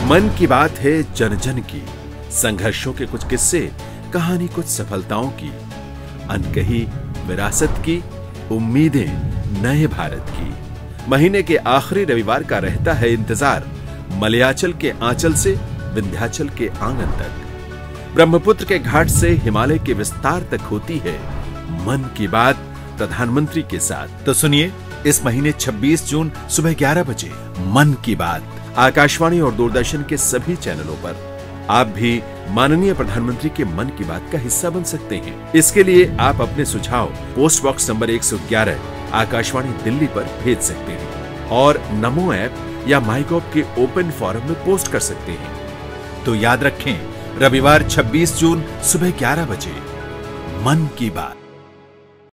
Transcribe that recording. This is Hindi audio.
मन की बात है जन जन की, संघर्षों के कुछ किस्से, कहानी कुछ सफलताओं की, अनकही विरासत की, उम्मीदें नए भारत की। महीने के आखिरी रविवार का रहता है इंतजार, मलयाचल के आंचल से विंध्याचल के आंगन तक, ब्रह्मपुत्र के घाट से हिमालय के विस्तार तक होती है मन की बात प्रधानमंत्री के साथ। तो सुनिए इस महीने 26 जून सुबह 11 बजे मन की बात आकाशवाणी और दूरदर्शन के सभी चैनलों पर। आप भी माननीय प्रधानमंत्री के मन की बात का हिस्सा बन सकते हैं। इसके लिए आप अपने सुझाव post box number 111 Akashvani Delhi पर भेज सकते हैं और नमो ऐप या माईगॉव के ओपन फोरम में पोस्ट कर सकते हैं। तो याद रखें, रविवार 26 जून सुबह 11 बजे मन की बात।